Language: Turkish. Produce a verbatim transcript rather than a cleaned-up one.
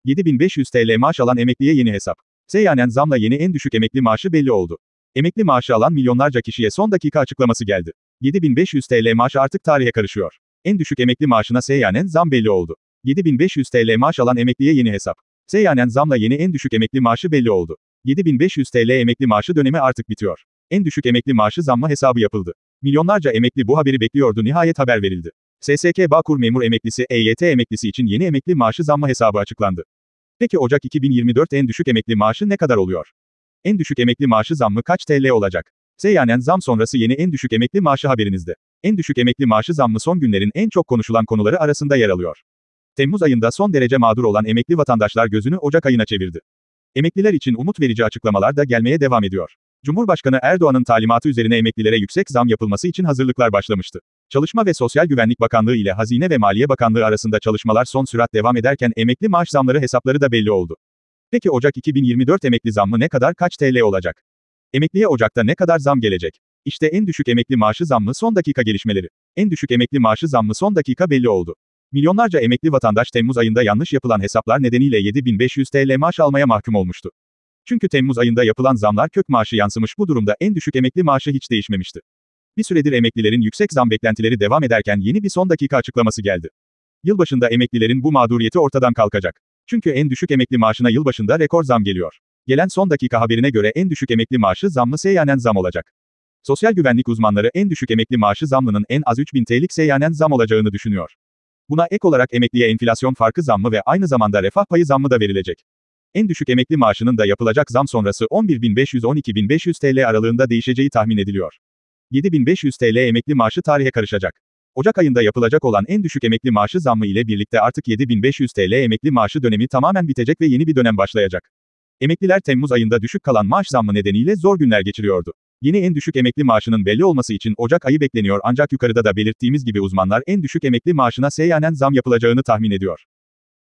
yedi bin beş yüz TL maaş alan emekliye yeni hesap. Seyyanen zamla yeni en düşük emekli maaşı belli oldu. Emekli maaşı alan milyonlarca kişiye son dakika açıklaması geldi. yedi bin beş yüz TL maaş artık tarihe karışıyor. En düşük emekli maaşına seyyanen zam belli oldu. yedi bin beş yüz TL maaş alan emekliye yeni hesap. Seyyanen zamla yeni en düşük emekli maaşı belli oldu. yedi bin beş yüz TL emekli maaşı dönemi artık bitiyor. En düşük emekli maaşı zammı hesabı yapıldı. Milyonlarca emekli bu haberi bekliyordu, nihayet haber verildi. S S K Bağkur memur emeklisi, E Y T emeklisi için yeni emekli maaşı zammı hesabı açıklandı. Peki Ocak iki bin yirmi dört en düşük emekli maaşı ne kadar oluyor? En düşük emekli maaşı zammı kaç T L olacak? Seyyanen zam sonrası yeni en düşük emekli maaşı haberinizde. En düşük emekli maaşı zammı son günlerin en çok konuşulan konuları arasında yer alıyor. Temmuz ayında son derece mağdur olan emekli vatandaşlar gözünü Ocak ayına çevirdi. Emekliler için umut verici açıklamalar da gelmeye devam ediyor. Cumhurbaşkanı Erdoğan'ın talimatı üzerine emeklilere yüksek zam yapılması için hazırlıklar başlamıştı. Çalışma ve Sosyal Güvenlik Bakanlığı ile Hazine ve Maliye Bakanlığı arasında çalışmalar son sürat devam ederken emekli maaş zamları hesapları da belli oldu. Peki Ocak iki bin yirmi dört emekli zammı ne kadar, kaç T L olacak? Emekliye Ocak'ta ne kadar zam gelecek? İşte en düşük emekli maaşı zammı son dakika gelişmeleri. En düşük emekli maaşı zammı son dakika belli oldu. Milyonlarca emekli vatandaş Temmuz ayında yanlış yapılan hesaplar nedeniyle yedi bin beş yüz TL maaş almaya mahkum olmuştu. Çünkü Temmuz ayında yapılan zamlar kök maaşı yansımış, bu durumda en düşük emekli maaşı hiç değişmemişti. Bir süredir emeklilerin yüksek zam beklentileri devam ederken yeni bir son dakika açıklaması geldi. Yılbaşında emeklilerin bu mağduriyeti ortadan kalkacak. Çünkü en düşük emekli maaşına yılbaşında rekor zam geliyor. Gelen son dakika haberine göre en düşük emekli maaşı zammı seyyanen zam olacak. Sosyal güvenlik uzmanları en düşük emekli maaşı zammının en az üç bin T L'lik seyyanen zam olacağını düşünüyor. Buna ek olarak emekliye enflasyon farkı zammı ve aynı zamanda refah payı zammı da verilecek. En düşük emekli maaşının da yapılacak zam sonrası on bir bin beş yüz - on iki bin beş yüz T L aralığında değişeceği tahmin ediliyor. yedi bin beş yüz T L emekli maaşı tarihe karışacak. Ocak ayında yapılacak olan en düşük emekli maaşı zammı ile birlikte artık yedi bin beş yüz T L emekli maaşı dönemi tamamen bitecek ve yeni bir dönem başlayacak. Emekliler Temmuz ayında düşük kalan maaş zammı nedeniyle zor günler geçiriyordu. Yeni en düşük emekli maaşının belli olması için Ocak ayı bekleniyor, ancak yukarıda da belirttiğimiz gibi uzmanlar en düşük emekli maaşına seyyanen zam yapılacağını tahmin ediyor.